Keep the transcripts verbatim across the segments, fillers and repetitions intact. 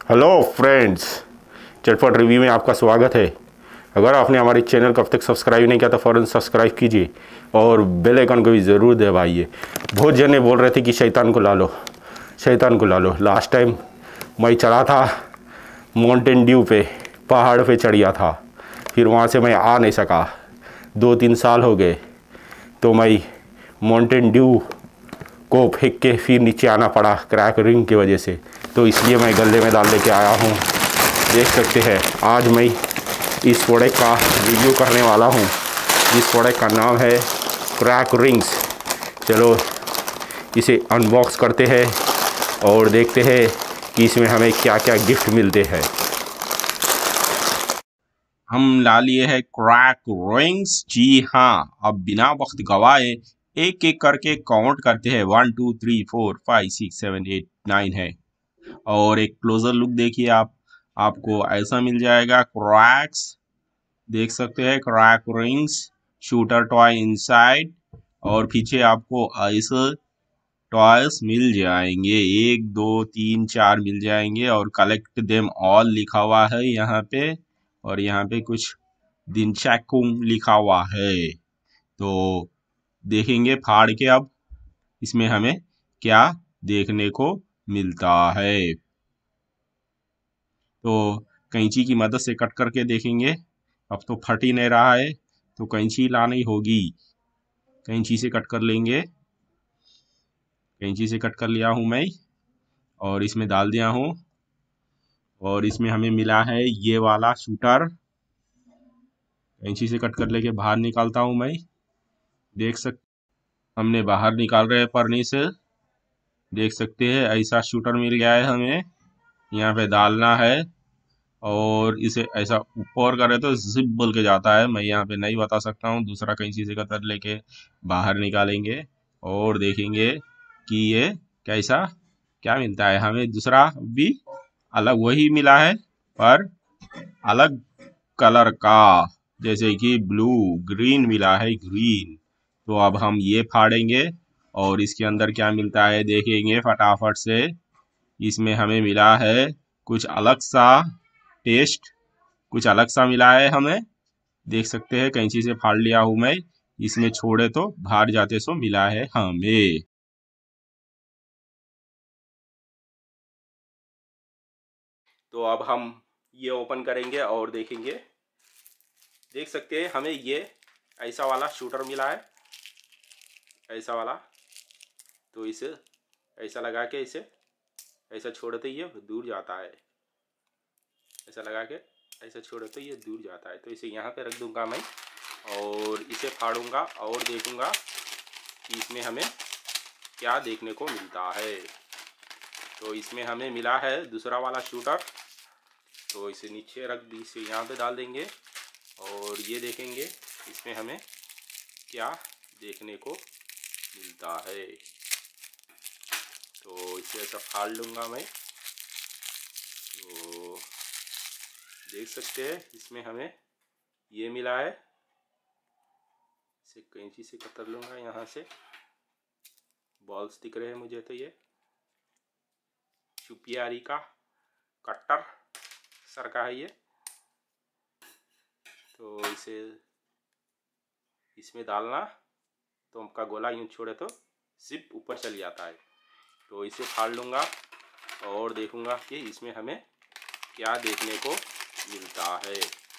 Hello friends, चटपट review में आपका स्वागत है। अगर आपने हमारे चैनल को अब तक सब्सक्राइब नहीं किया तो फ़ौरन सब्सक्राइब कीजिए और बेल आइकन को भी ज़रूर दबाइए। बहुत जने बोल रहे थे कि शैतान को ला लो, शैतान को ला लो। लास्ट टाइम मैं चढ़ा था माउंटेन ड्यू पे, पहाड़ पे चढ़ गया था, फिर वहाँ से मैं आ नहीं सका। दो तीन साल हो गए तो मैं माउंटेन ड्यू को फेंक के फिर नीचे आना पड़ा क्रैक रिंग की वजह से, तो इसलिए मैं गले में डाल लेके आया हूँ। देख सकते हैं आज मैं इस प्रोडक्ट का रिव्यू करने वाला हूँ। इस प्रोडक्ट का नाम है क्रैक रिंग्स। चलो इसे अनबॉक्स करते हैं और देखते हैं कि इसमें हमें क्या क्या गिफ्ट मिलते हैं। हम ला लिए है क्रैक रिंग्स। जी हाँ, अब बिना वक्त गवाए एक एक करके काउंट करते हैं। One two three four five six seven eight nine है। और एक क्लोजर लुक देखिए आप, आपको ऐसा मिल जाएगा। क्रैक्स देख सकते हैं, crack rings shooter toy inside. और पीछे आपको ऐसे टॉयस मिल जाएंगे, एक दो तीन चार मिल जाएंगे। और कलेक्ट देम ऑल लिखा हुआ है यहाँ पे, और यहाँ पे कुछ दिनचैकुम लिखा हुआ है। तो देखेंगे फाड़ के अब इसमें हमें क्या देखने को मिलता है। तो कैंची की मदद से कट करके देखेंगे। अब तो फट ही नहीं रहा है तो कैंची लानी होगी। कैंची से कट कर लेंगे। कैंची से कट कर लिया हूं मैं और इसमें डाल दिया हूं। और इसमें हमें मिला है ये वाला शूटर। कैंची से कट कर लेके बाहर निकालता हूं मैं। देख सक हमने बाहर निकाल रहे हैं परनी से। देख सकते हैं ऐसा शूटर मिल गया है हमें। यहाँ पे डालना है और इसे ऐसा ऊपर करे तो जिप बोल के जाता है। मैं यहाँ पे नहीं बता सकता हूँ। दूसरा कैंची से कतर लेके बाहर निकालेंगे और देखेंगे कि ये कैसा क्या मिलता है हमें। दूसरा भी अलग वही मिला है पर अलग कलर का, जैसे कि ब्लू ग्रीन मिला है, ग्रीन। तो अब हम ये फाड़ेंगे और इसके अंदर क्या मिलता है देखेंगे फटाफट से। इसमें हमें मिला है कुछ अलग सा टेस्ट, कुछ अलग सा मिला है हमें। देख सकते हैं कैंची से फाड़ लिया हूं मैं। इसमें छोड़े तो बाहर जाते सो मिला है हमें। तो अब हम ये ओपन करेंगे और देखेंगे। देख सकते हैं हमें ये ऐसा वाला शूटर मिला है, ऐसा वाला। तो इसे ऐसा लगा के इसे ऐसा छोड़े तो ये दूर जाता है। ऐसा लगा के ऐसा छोड़े तो ये दूर जाता है। तो इसे यहाँ पे रख दूंगा मैं और इसे फाड़ूंगा और देखूंगा कि इसमें हमें क्या देखने को मिलता है। तो इसमें हमें मिला है दूसरा वाला शूटर। तो इसे नीचे रख दी, इसे यहाँ पे डाल देंगे और ये देखेंगे इसमें हमें क्या देखने को मिलता है। तो इसे ऐसा फाड़ लूँगा मैं। तो देख सकते हैं इसमें हमें ये मिला है। इसे कैंची से कतर लूँगा, यहाँ से बॉल्स दिख रहे हैं मुझे। तो ये चुपियारी का कट्टर सर का है ये। तो इसे इसमें डालना तो हमका गोला यूँ छोड़े तो सिप ऊपर चल जाता है। तो इसे फाड़ लूँगा और देखूँगा कि इसमें हमें क्या देखने को मिलता है।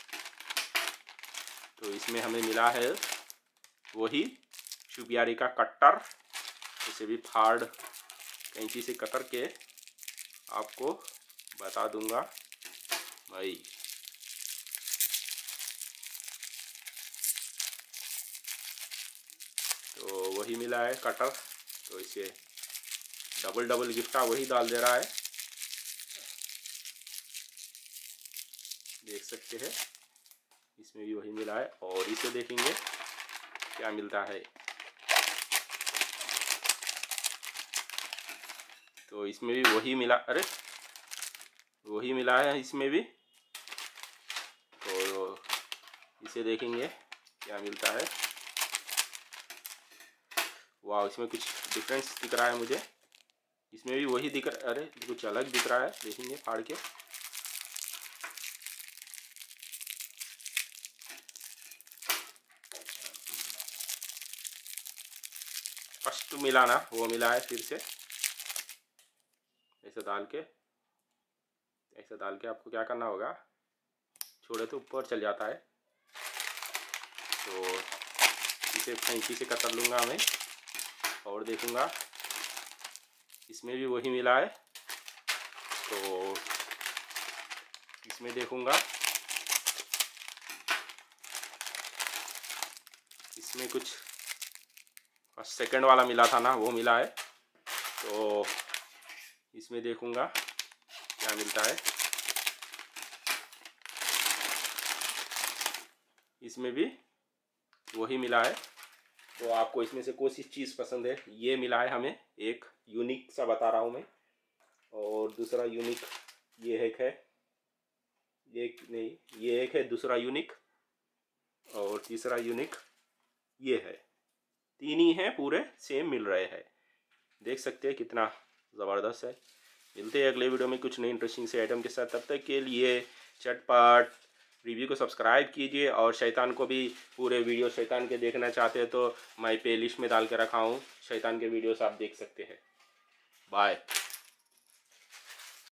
तो इसमें हमें मिला है वही चुपियारी का कट्टर। इसे भी फाड़ कैंची से कतर के आपको बता दूंगा भाई। तो वही मिला है कटर। तो इसे डबल डबल गिफ्ट वही डाल दे रहा है। देख सकते हैं इसमें भी वही मिला है और इसे देखेंगे क्या मिलता है। तो इसमें भी वही मिला, अरे वही मिला है इसमें भी। तो इसे देखेंगे क्या मिलता है। वाह, इसमें कुछ डिफरेंस दिख रहा है मुझे। इसमें भी वही दिख रहा, अरे कुछ अलग दिख रहा है, देखेंगे फाड़ के। फर्स्ट मिला ना, वो मिला है फिर से। ऐसे डाल के, ऐसे डाल के आपको क्या करना होगा, छोड़े तो ऊपर चल जाता है, तो इसे कैंची से कतर लूँगा मैं और देखूँगा इसमें भी वही मिला है। तो इसमें देखूँगा इसमें कुछ सेकंड वाला मिला था ना, वो मिला है। तो इसमें देखूँगा क्या मिलता है। इसमें भी वही मिला है। तो आपको इसमें से कोई सी चीज़ पसंद है, ये मिला है हमें, एक यूनिक सा बता रहा हूँ मैं। और दूसरा यूनिक ये एक है, एक नहीं, ये एक है दूसरा यूनिक, और तीसरा यूनिक ये है। तीन ही हैं, पूरे सेम मिल रहे हैं। देख सकते हैं कितना ज़बरदस्त है। मिलते हैं अगले वीडियो में कुछ नई इंटरेस्टिंग से आइटम के साथ। तब तक के लिए चटपट रिव्यू को सब्सक्राइब कीजिए, और शैतान को भी पूरे वीडियो शैतान के देखना चाहते हैं तो मैं प्ले लिस्ट में डाल के रखा हूँ, शैतान के वीडियोस आप देख सकते हैं। बाय।